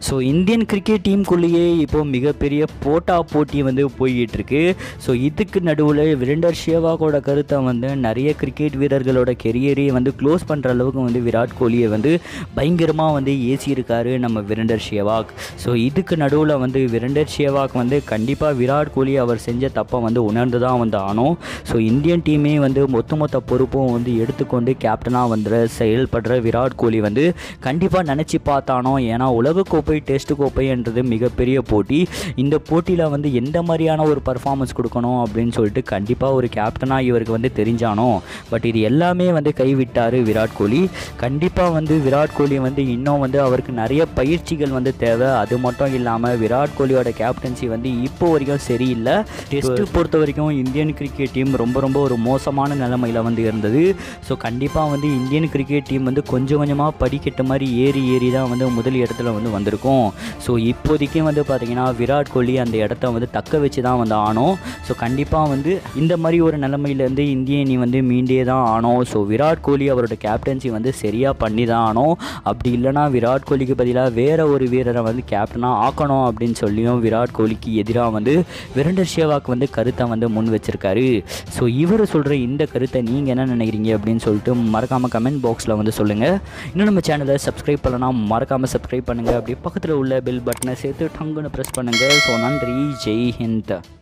So Indian cricket டீமுக்குள்ளேயே இப்போது மிகப்பெரிய போட்டி வந்து போய்கிட்டு இருக்கு. ஸோ இதுக்கு நடுவில் வீரேந்தர் சேவாகோட கருத்தை வந்து நிறைய கிரிக்கெட் வீரர்களோட கெரியரே வந்து க்ளோஸ் பண்ணுற அளவுக்கு வந்து விராட் கோலியை வந்து பயங்கரமாக வந்து ஏசியிருக்காரு நம்ம வீரேந்தர் சேவாக். ஸோ இதுக்கு நடுவில் வந்து வீரேந்தர் சேவாக் வந்து கண்டிப்பாக விராட் கோலி அவர் செஞ்ச தப்பை வந்து உணர்ந்து தான் வந்து ஆனோம். ஸோ இந்தியன் டீமே வந்து மொத்த பொறுப்பும் வந்து எடுத்துக்கொண்டு கேப்டனாக வந்து செயல்படுற விராட் கோலி வந்து கண்டிப்பாக நினச்சி பார்த்தானோ. ஏன்னா உலகக்கோப்பை டெஸ்ட் கோப்பைன்றது மிகப்பெரிய போட்டி. இந்த போட்டியில் வந்து எந்த மாதிரியான ஒரு பர்ஃபார்மன்ஸ் கொடுக்கணும் அப்படின்னு சொல்லிட்டு கண்டிப்பாக ஒரு கேப்டனாக இவருக்கு வந்து தெரிஞ்சானோ. பட் இது எல்லாமே வந்து கைவிட்டார் விராட் கோலி. கண்டிப்பாக வந்து விராட் கோலி வந்து இன்னும் வந்து அவருக்கு நிறைய பயிற்சிகள் வந்து தேவை. அது மட்டும் இல்லாமல் விராட் கோலியோட கேப்டன்சி வந்து இப்போ வரைக்கும் சரியில்லை. டெஸ்ட்டு பொறுத்த வரைக்கும் இந்தியன் கிரிக்கெட் டீம் ரொம்ப ஒரு மோசமான நிலைமையில் வந்து இருந்தது. ஸோ கண்டிப்பாக வந்து இந்தியன் கிரிக்கெட் டீம் வந்து கொஞ்சமாக படிக்கட்ட மாதிரி ஏறி தான் வந்து முதல் இடத்துல வந்து வந்திருக்கும். ஸோ இப்போதைக்கு வந்து பார்த்திங்கன்னா விராட் கோலி அந்த இடத்த வந்து தக்க வச்சு தான் வந்து ஆனோம். ஸோ கண்டிப்பாக வந்து இந்த மாதிரி ஒரு நிலைமையிலேருந்து இந்திய அணி வந்து மீண்டே தான் ஆனோம். ஸோ விராட் கோலி அவரோட கேப்டன்சி வந்து சரியாக பண்ணி தான் ஆனோம். அப்படி இல்லைனா விராட் கோலிக்கு பதிலாக வேறு ஒரு வீரரை வந்து கேப்டனாக ஆக்கணும் அப்படின்னு சொல்லியும் விராட் கோலிக்கு எதிராக வந்து வீரேந்தர் சேவாக் வந்து கருத்தை வந்து முன் வச்சிருக்காரு. ஸோ இவர் சொல்கிற இந்த கருத்தை நீங்கள் என்ன நினைக்கிறீங்க அப்படின்னு சொல்லிட்டு மறக்காமல் கமெண்ட் பாக்ஸில் வந்து சொல்லுங்கள். இன்னும் நம்ம சேனலை சப்ஸ்கிரைப் பண்ணலாம், மறக்காமல் சப்ஸ்கிரைப் பண்ணுங்கள். அப்படியே பக்கத்தில் உள்ள பெல் பட்டனை சேர்த்து டங்குன்னு ப்ரெஸ் பண்ணுங்கள். ஸோ நன்றி, ஜெய் ஹிந்த்.